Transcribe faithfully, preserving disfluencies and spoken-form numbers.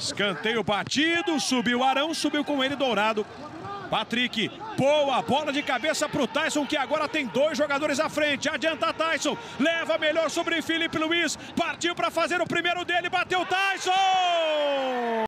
Escanteio batido, subiu Arão, subiu com ele Dourado. Patrick, boa bola de cabeça para o Tyson, que agora tem dois jogadores à frente. Adianta Tyson, leva melhor sobre Felipe Luiz. Partiu para fazer o primeiro dele, bateu Tyson!